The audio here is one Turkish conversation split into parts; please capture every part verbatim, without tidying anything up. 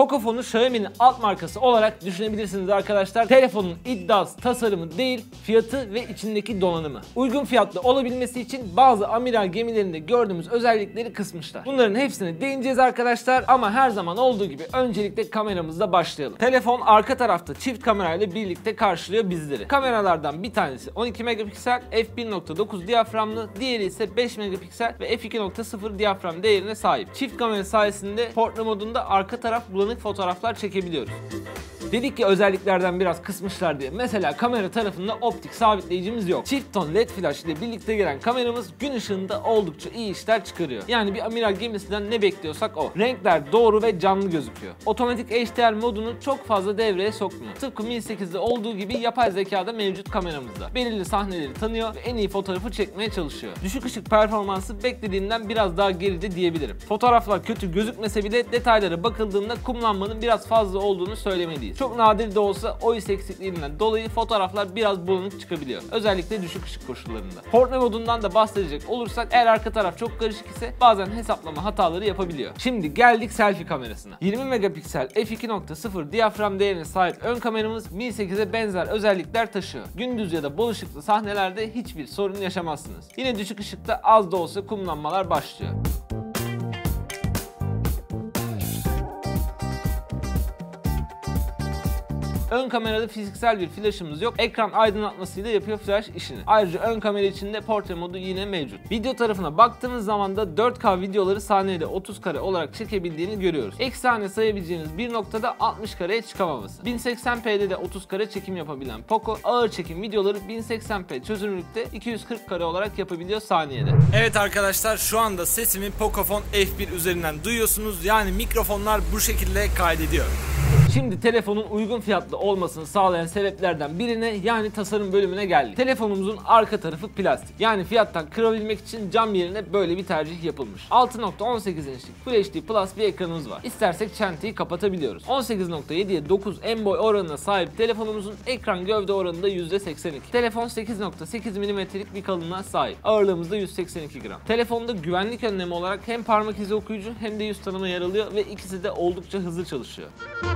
Pocofone'u Xiaomi'nin alt markası olarak düşünebilirsiniz arkadaşlar. Telefonun iddiası tasarımı değil, fiyatı ve içindeki donanımı. Uygun fiyatlı olabilmesi için bazı amiral gemilerinde gördüğümüz özellikleri kısmışlar. Bunların hepsine değineceğiz arkadaşlar ama her zaman olduğu gibi öncelikle kameramızla başlayalım. Telefon arka tarafta çift kamerayla birlikte karşılıyor bizleri. Kameralardan bir tanesi on iki megapiksel f bir nokta dokuz diyaframlı, diğeri ise beş megapiksel ve f iki nokta sıfır diyafram değerine sahip. Çift kamera sayesinde portre modunda arka taraf bulanık fotoğraflar çekebiliyoruz. Dedik ki özelliklerden biraz kısmışlar diye. Mesela kamera tarafında optik sabitleyicimiz yok. Çift ton led flash ile birlikte gelen kameramız gün ışığında oldukça iyi işler çıkarıyor. Yani bir amiral gemisinden ne bekliyorsak o. Renkler doğru ve canlı gözüküyor. Otomatik H D R modunu çok fazla devreye sokmuyor. Tıpkı Mi sekizde olduğu gibi yapay zekada mevcut kameramızda. Belirli sahneleri tanıyor ve en iyi fotoğrafı çekmeye çalışıyor. Düşük ışık performansı beklediğimden biraz daha geride diyebilirim. Fotoğraflar kötü gözükmese bile detaylara bakıldığında kumlanmanın biraz fazla olduğunu söylemeliyiz. Çok nadir de olsa O I S eksikliğinden dolayı fotoğraflar biraz bulanık çıkabiliyor. Özellikle düşük ışık koşullarında. Portre modundan da bahsedecek olursak eğer arka taraf çok karışık ise bazen hesaplama hataları yapabiliyor. Şimdi geldik selfie kamerasına. yirmi megapiksel f iki nokta sıfır diyafram değerine sahip ön kameramız Mi sekize benzer özellikler taşıyor. Gündüz ya da bol ışıklı sahnelerde hiçbir sorun yaşamazsınız. Yine düşük ışıkta az da olsa kumlanmalar başlıyor. Ön kamerada fiziksel bir flaşımız yok. Ekran aydınlatmasıyla yapıyor flash işini. Ayrıca ön kamera içinde portre modu yine mevcut. Video tarafına baktığımız zaman da dört K videoları saniyede otuz kare olarak çekebildiğini görüyoruz. Ek sahne sayabileceğiniz bir noktada altmış kareye çıkamaması. bin seksen p'de de otuz kare çekim yapabilen Poco, ağır çekim videoları bin seksen p çözünürlükte iki yüz kırk kare olarak yapabiliyor saniyede. Evet arkadaşlar, şu anda sesimi Pocophone F bir üzerinden duyuyorsunuz. Yani mikrofonlar bu şekilde kaydediyor. Şimdi telefonun uygun fiyatlı olmasını sağlayan sebeplerden birine, yani tasarım bölümüne geldik. Telefonumuzun arka tarafı plastik. Yani fiyattan kırabilmek için cam yerine böyle bir tercih yapılmış. altı nokta on sekiz inçlik Full H D Plus bir ekranımız var. İstersek çenteyi kapatabiliyoruz. on sekiz nokta yediye dokuz en boy oranına sahip telefonumuzun ekran gövde oranı da yüzde seksen iki. Telefon sekiz nokta sekiz milimetrelik bir kalınlığa sahip. Ağırlığımız da yüz seksen iki gram. Telefonda güvenlik önlemi olarak hem parmak izi okuyucu hem de yüz tanıma yer alıyor ve ikisi de oldukça hızlı çalışıyor.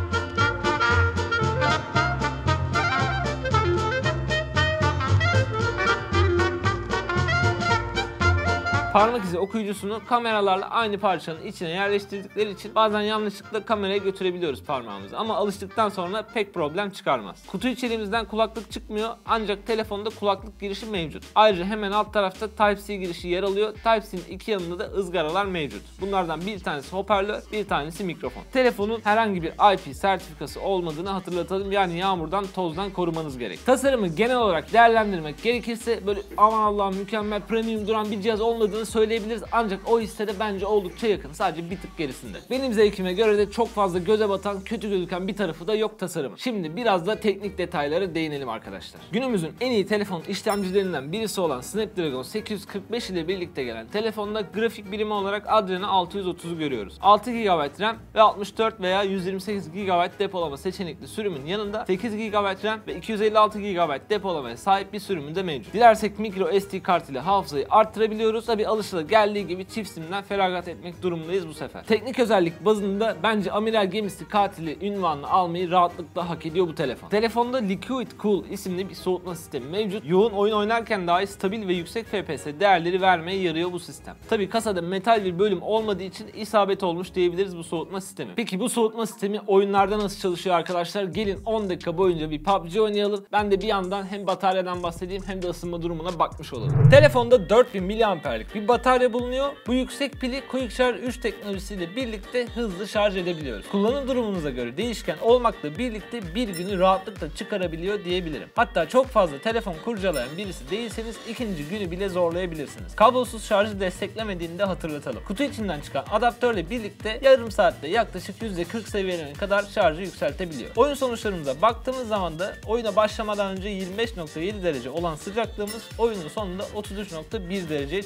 Parmak izi okuyucusunu kameralarla aynı parçanın içine yerleştirdikleri için bazen yanlışlıkla kameraya götürebiliyoruz parmağımızı, ama alıştıktan sonra pek problem çıkarmaz. Kutu içeriğimizden kulaklık çıkmıyor ancak telefonda kulaklık girişi mevcut. Ayrıca hemen alt tarafta Type-C girişi yer alıyor. Type-C'nin iki yanında da ızgaralar mevcut. Bunlardan bir tanesi hoparlör, bir tanesi mikrofon. Telefonun herhangi bir I P sertifikası olmadığını hatırlatalım, yani yağmurdan, tozdan korumanız gerek. Tasarımı genel olarak değerlendirmek gerekirse böyle aman Allah'ım mükemmel premium duran bir cihaz olmadığını söyleyebiliriz, ancak o hissede bence oldukça yakın, sadece bir tık gerisinde. Benim zevkime göre de çok fazla göze batan, kötü gözüken bir tarafı da yok tasarımı. Şimdi biraz da teknik detaylara değinelim arkadaşlar. Günümüzün en iyi telefon işlemcilerinden birisi olan Snapdragon sekiz yüz kırk beş ile birlikte gelen telefonda grafik birimi olarak Adreno altı yüz otuzu görüyoruz. altı gigabayt RAM ve altmış dört veya yüz yirmi sekiz gigabayt depolama seçenekli sürümün yanında sekiz gigabayt RAM ve iki yüz elli altı gigabayt depolamaya sahip bir sürümün de mevcut. Dilersek micro S D kart ile hafızayı arttırabiliyoruz. Tabi alışılageldiği gibi çift simden feragat etmek durumundayız bu sefer. Teknik özellik bazında bence amiral gemisi katili ünvanını almayı rahatlıkla hak ediyor bu telefon. Telefonda Liquid Cool isimli bir soğutma sistemi mevcut. Yoğun oyun oynarken dahi stabil ve yüksek F P S değerleri vermeye yarıyor bu sistem. Tabi kasada metal bir bölüm olmadığı için isabet olmuş diyebiliriz bu soğutma sistemi. Peki bu soğutma sistemi oyunlarda nasıl çalışıyor arkadaşlar? Gelin on dakika boyunca bir P U B G oynayalım. Ben de bir yandan hem bataryadan bahsedeyim hem de ısınma durumuna bakmış olalım. Telefonda dört bin miliamperlik bir batarya bulunuyor. Bu yüksek pili Quick Charge üç teknolojisiyle birlikte hızlı şarj edebiliyoruz. Kullanım durumunuza göre değişken olmakla birlikte bir günü rahatlıkla çıkarabiliyor diyebilirim. Hatta çok fazla telefon kurcalayan birisi değilseniz ikinci günü bile zorlayabilirsiniz. Kablosuz şarjı desteklemediğini de hatırlatalım. Kutu içinden çıkan adaptörle birlikte yarım saatte yaklaşık yüzde kırk seviyelerine kadar şarjı yükseltebiliyor. Oyun sonuçlarımıza baktığımız zaman da oyuna başlamadan önce yirmi beş nokta yedi derece olan sıcaklığımız oyunun sonunda otuz üç nokta bir dereceye çıktı.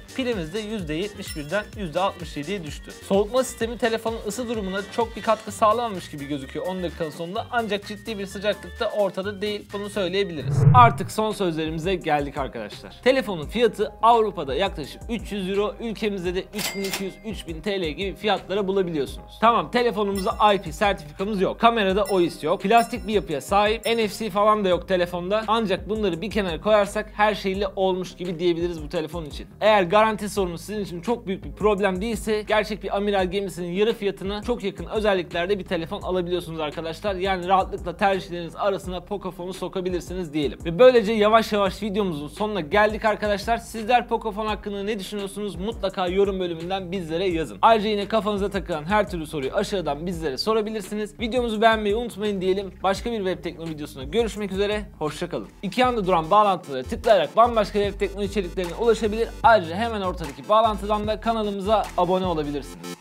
Pilimiz de yüzde yetmiş birden yüzde altmış yediye düştü. Soğutma sistemi telefonun ısı durumuna çok bir katkı sağlamamış gibi gözüküyor on dakikanın sonunda, ancak ciddi bir sıcaklıkta ortada değil, bunu söyleyebiliriz. Artık son sözlerimize geldik arkadaşlar. Telefonun fiyatı Avrupa'da yaklaşık üç yüz euro, ülkemizde de üç bin iki yüz üç bin T L gibi fiyatlara bulabiliyorsunuz. Tamam, telefonumuzda I P sertifikamız yok, kamerada O I S yok, plastik bir yapıya sahip, N F C falan da yok telefonda, ancak bunları bir kenara koyarsak her şeyle olmuş gibi diyebiliriz bu telefon için. Eğer garanti sorunu sizin için çok büyük bir problem değilse, gerçek bir amiral gemisinin yarı fiyatına çok yakın özelliklerde bir telefon alabiliyorsunuz arkadaşlar. Yani rahatlıkla tercihleriniz arasına Pocofone'u sokabilirsiniz diyelim. Ve böylece yavaş yavaş videomuzun sonuna geldik arkadaşlar. Sizler Pocophone hakkında ne düşünüyorsunuz? Mutlaka yorum bölümünden bizlere yazın. Ayrıca yine kafanıza takılan her türlü soruyu aşağıdan bizlere sorabilirsiniz. Videomuzu beğenmeyi unutmayın diyelim. Başka bir web teknoloji videosuna görüşmek üzere. Hoşça kalın. İki yanda duran bağlantılara tıklayarak bambaşka web teknoloji içeriklerine ulaşabilir. Ayrıca hemen ortadaki bağlantıdan da kanalımıza abone olabilirsiniz.